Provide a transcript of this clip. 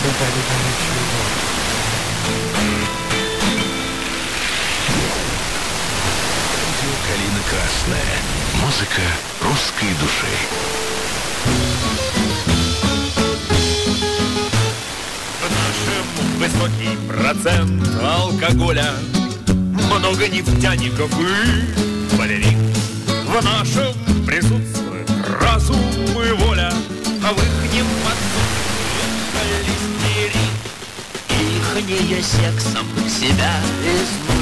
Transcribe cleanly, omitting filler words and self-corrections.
да ничего. Калина Красная. Музыка русской души. В нашем высокий процент алкоголя, много нефтяников и балерин. В нашем присутствует разум и воля, а в ихнем холестерин. Ихнее сексом себя изнуряют.